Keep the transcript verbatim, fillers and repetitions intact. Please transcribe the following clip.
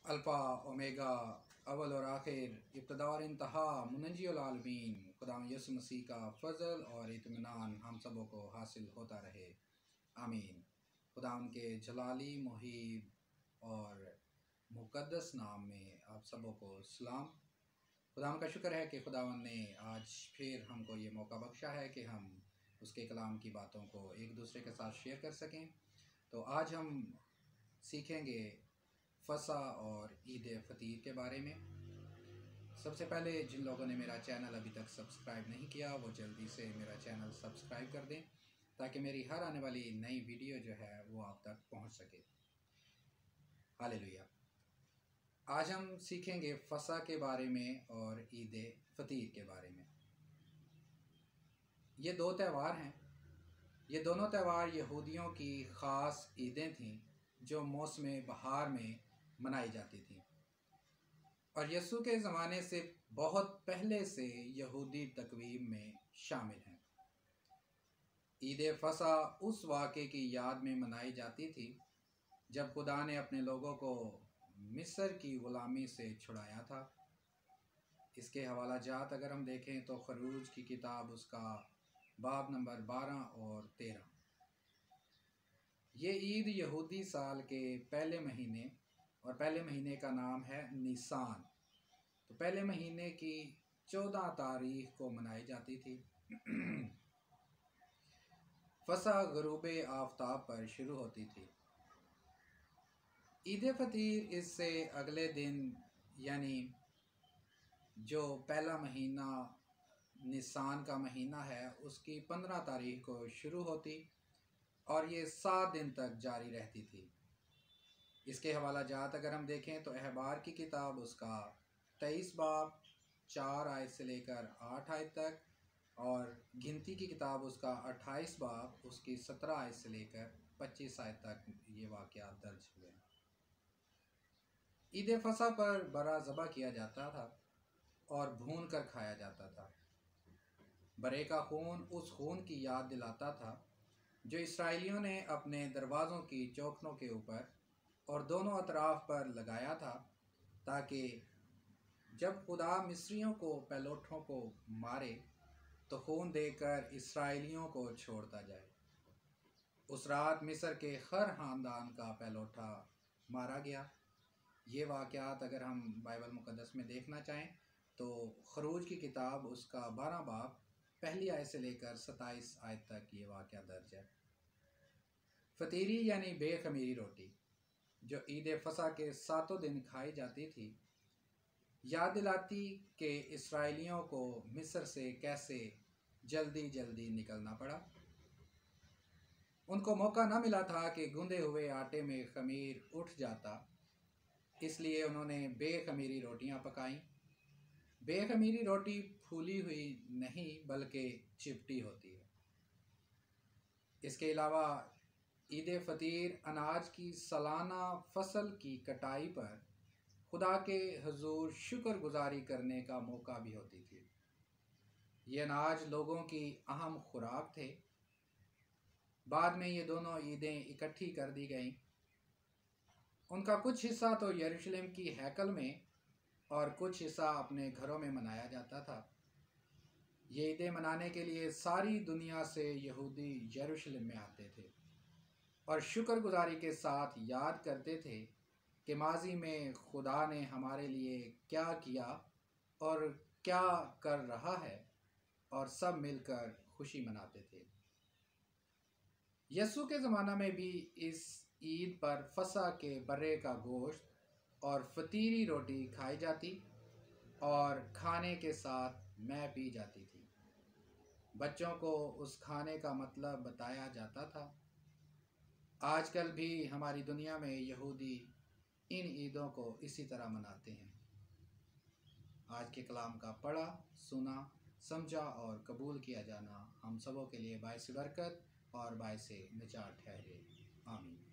Alpha omega अव्वल और आखिर इब्तिदा और इंतहा मुनज्जी आलमीन खुदा यसु मसीह का फ़ज़ल और इत्मीनान हम सबों को हासिल होता रहे, आमीन। खुदा उनके जलाली मुहीब और मुक़द्दस नाम में आप सबों को सलाम। खुदा का शुक्र है कि खुदावन ने आज फिर हमको ये मौका बख्शा है कि हम उसके कलाम की बातों को एक दूसरे के साथ शेयर कर सकें। तो आज हम सीखेंगे फ़सा और ईद फ़तीर के बारे में। सबसे पहले जिन लोगों ने मेरा चैनल अभी तक सब्सक्राइब नहीं किया वो जल्दी से मेरा चैनल सब्सक्राइब कर दें ताकि मेरी हर आने वाली नई वीडियो जो है वो आप तक पहुंच सके। हालेलुया। आज हम सीखेंगे फ़सा के बारे में और ईद फ़तीर के बारे में। ये दो त्यौहार हैं। ये दोनों त्यौहार यहूदियों की ख़ास ईदें थीं जो मौसम बहार में मनाई जाती थी और यसु के ज़माने से बहुत पहले से यहूदी तकवीम में शामिल हैं। ईद फ़सा उस वाक़े की याद में मनाई जाती थी जब खुदा ने अपने लोगों को मिस्र की ग़ुलामी से छुड़ाया था। इसके हवाला जात अगर हम देखें तो खरूज की किताब उसका बाब नंबर बारह और तेरह। ये ईद यहूदी साल के पहले महीने और पहले महीने का नाम है निसान, तो पहले महीने की चौदह तारीख को मनाई जाती थी। फ़सा ग़ुरूब आफ्ताब पर शुरू होती थी। ईद फ़तीर इससे अगले दिन यानी जो पहला महीना निसान का महीना है उसकी पंद्रह तारीख को शुरू होती और ये सात दिन तक जारी रहती थी। इसके हवाला जात अगर हम देखें तो अहबार की किताब उसका तेईस बाब चार आयत से लेकर आठ आयत तक और गिनती की किताब उसका अट्ठाईस बाब उसकी सत्रह आयत से लेकर पच्चीस आयत तक ये वाक़यात दर्ज हुए। ईद फ़सा पर बरा ज़बा किया जाता था और भून कर खाया जाता था। बरे का खून उस खून की याद दिलाता था जो इसराइलियों ने अपने दरवाज़ों की चौखनों के ऊपर और दोनों अतराफ़ पर लगाया था ताकि जब खुदा मिस्रियों को पैलोठों को मारे तो खून देकर इसराइलियों को छोड़ता जाए। उस रात मिस्र के हर ख़ानदान का पैलोठा मारा गया। ये वाक़यात अगर हम बाइबल मुक़द्दस में देखना चाहें तो खरूज की किताब उसका बारह बाब पहली आयत से लेकर सत्ताईस आयत तक ये वाक़या दर्ज है। फ़तीरी यानी बेखमीरी रोटी जो ईद फ़सा के सातों दिन खाई जाती थी याद दिलाती कि इसराइलियों को मिस्र से कैसे जल्दी जल्दी निकलना पड़ा। उनको मौका न मिला था कि गूंदे हुए आटे में खमीर उठ जाता, इसलिए उन्होंने बेखमीरी रोटियां पकाईं। बेखमीरी रोटी फूली हुई नहीं बल्कि चिपटी होती है। इसके अलावा ईद फ़तीर अनाज की सालाना फसल की कटाई पर खुदा के हुजूर शुक्रगुजारी करने का मौका भी होती थी। ये अनाज लोगों की अहम खुराक थे। बाद में ये दोनों ईदें इकट्ठी कर दी गईं। उनका कुछ हिस्सा तो यरूशलेम की हैकल में और कुछ हिस्सा अपने घरों में मनाया जाता था। ये ईदें मनाने के लिए सारी दुनिया से यहूदी यरूशलेम में आते थे और शुक्रगुजारी के साथ याद करते थे कि माजी में खुदा ने हमारे लिए क्या किया और क्या कर रहा है, और सब मिलकर खुशी मनाते थे। यसु के ज़माना में भी इस ईद पर फ़सा के बर्रे का गोश्त और फ़तीरी रोटी खाई जाती और खाने के साथ मैं पी जाती थी। बच्चों को उस खाने का मतलब बताया जाता था। आजकल भी हमारी दुनिया में यहूदी इन ईदों को इसी तरह मनाते हैं। आज के कलाम का पढ़ा, सुना, समझा और कबूल किया जाना हम सबों के लिए बाइस बरकत और बाइस निजात ठहरे। आमीन।